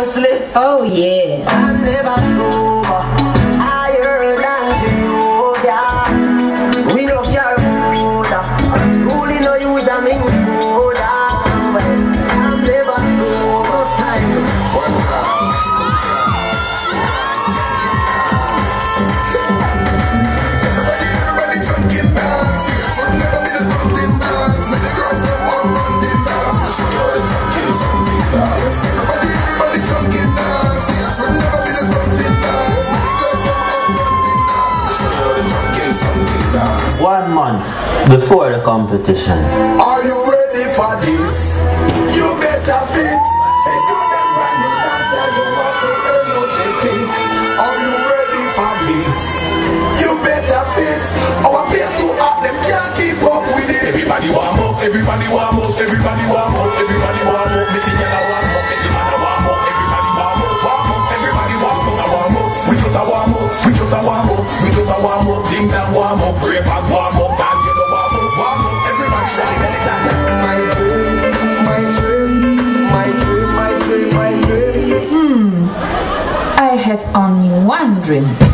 Seriously? Oh yeah. I'm never sober, higher than Jehovah. We no care Buddha, rule no use a mix Buddha. I'm never sober. Everybody drunken dance. Should never be the something dance. The girls them up fronting dance. I should know the drunken something dance. Everybody drunken dance. Should never be the something dance. The girls them up fronting dance. I should know the drunken something dance. 1 month before the competition. Are you ready for this? You better fit. Hey, do them brand new dance and you want to energetic. Are you ready for this? You better fit. Our pace too hot, them can't keep up with it. Everybody warm up, everybody warm up, everybody warm up, everybody warm up. Missy yellow warm up, Missy man warm up. Everybody warm up, everybody warm up, warm up. We just a warm up, we just a warm up, we just a warm up. Ding dong warm up, brave and warm up. Dan yellow warm up, warm up. Everybody shine belly down. My dream, my dream, my dream, my dream, my dream. I have only one dream.